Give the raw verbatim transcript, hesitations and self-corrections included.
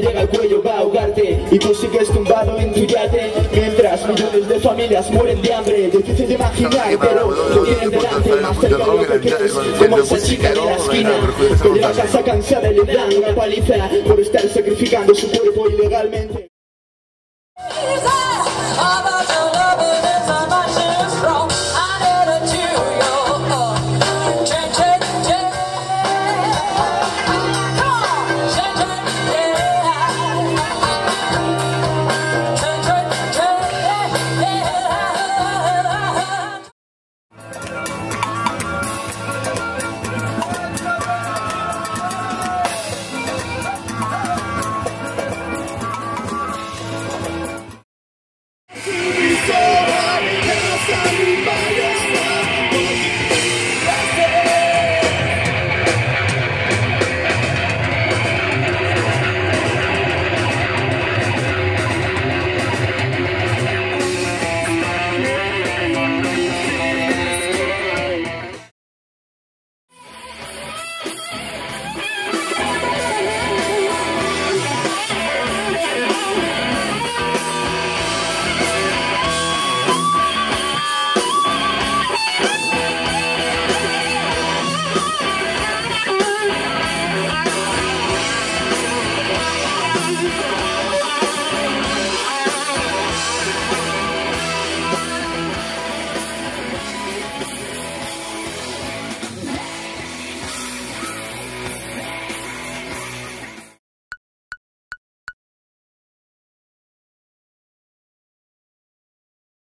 llega al cuello va a ahogarte y tú sigues tumbado en tu yate mientras millones de familias mueren de hambre. Difícil de imaginar, pero lo tienen delante más cerca de lo que quieres, como esa chica de la esquina que llega a casa cansada y le dan una paliza por estar sacrificando su cuerpo ilegalmente.